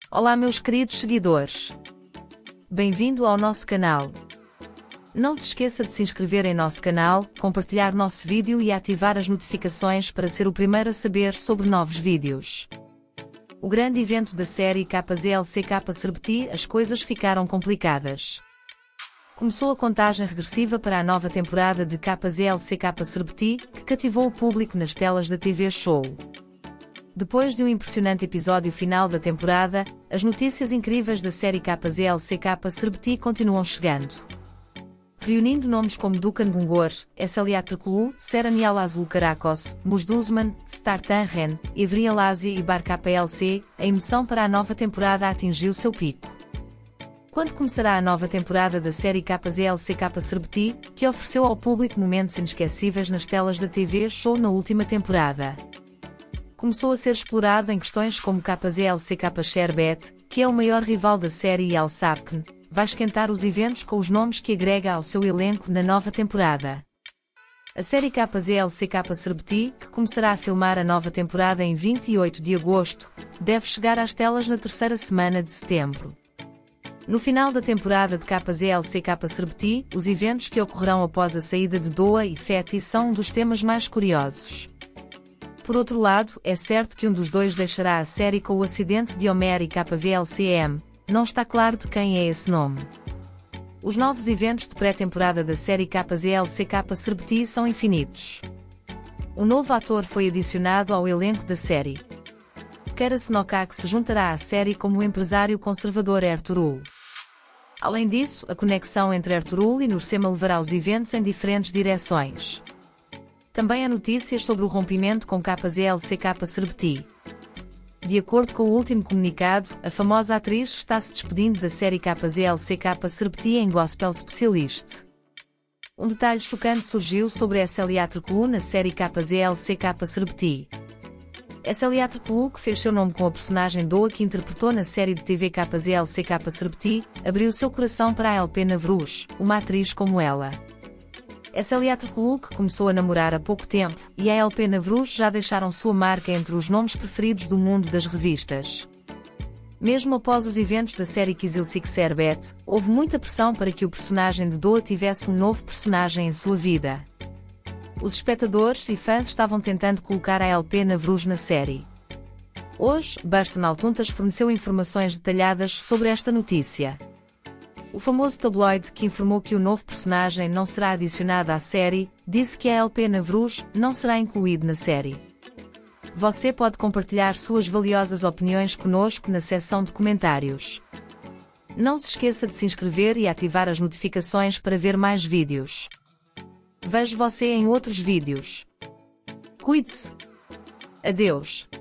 Olá meus queridos seguidores. Bem-vindo ao nosso canal. Não se esqueça de se inscrever em nosso canal, compartilhar nosso vídeo e ativar as notificações para ser o primeiro a saber sobre novos vídeos. O grande evento da série KZLCK Serbti, as coisas ficaram complicadas. Começou a contagem regressiva para a nova temporada de KZLCK Serbti, que cativou o público nas telas da TV Show. Depois de um impressionante episódio final da temporada, as notícias incríveis da série KZLCK Serbti continuam chegando. Reunindo nomes como Dukan Gungor, Eselia Trikulu, Seren Yalazlu Karakos, Muzduzman, Startanren, Evrian Lazia e Bar KPLC, a emoção para a nova temporada atingiu seu pico. Quando começará a nova temporada da série KZLCK Serbti, que ofereceu ao público momentos inesquecíveis nas telas da TV Show na última temporada? Começou a ser explorado em questões como KZLCK Sherbet, que é o maior rival da série e Al-Sabkin, vai esquentar os eventos com os nomes que agrega ao seu elenco na nova temporada. A série KZLCK Serbti, que começará a filmar a nova temporada em 28 de agosto, deve chegar às telas na terceira semana de setembro. No final da temporada de KZLCK Serbti, os eventos que ocorrerão após a saída de Doa e Fethi são um dos temas mais curiosos. Por outro lado, é certo que um dos dois deixará a série com o acidente de Omer e KVLCM, não está claro de quem é esse nome. Os novos eventos de pré-temporada da série KZLCK Serbti são infinitos. Um novo ator foi adicionado ao elenco da série. Kara Senokak se juntará à série como o empresário conservador Ertuğrul. Além disso, a conexão entre Ertuğrul e Nursema levará os eventos em diferentes direções. Também há notícias sobre o rompimento com KZLCK Serbti. De acordo com o último comunicado, a famosa atriz está se despedindo da série KZLCK Serbti em Gospel Specialist. Um detalhe chocante surgiu sobre Eselia Trikulu na série KZLCK Serbti. Eselia Trikulu, que fez seu nome com a personagem Doa que interpretou na série de TV KZLCK Serbti, abriu seu coração para a LP Navruz, uma atriz como ela. Eselia Trikulu, que começou a namorar há pouco tempo, e a LP Navruz já deixaram sua marca entre os nomes preferidos do mundo das revistas. Mesmo após os eventos da série Kizilcik Serbet, houve muita pressão para que o personagem de Doa tivesse um novo personagem em sua vida. Os espectadores e fãs estavam tentando colocar a LP Navruz na série. Hoje, Barsan Altuntas forneceu informações detalhadas sobre esta notícia. O famoso tabloide, que informou que o novo personagem não será adicionado à série, disse que a LP Navruz não será incluído na série. Você pode compartilhar suas valiosas opiniões conosco na seção de comentários. Não se esqueça de se inscrever e ativar as notificações para ver mais vídeos. Vejo você em outros vídeos. Cuide-se. Adeus.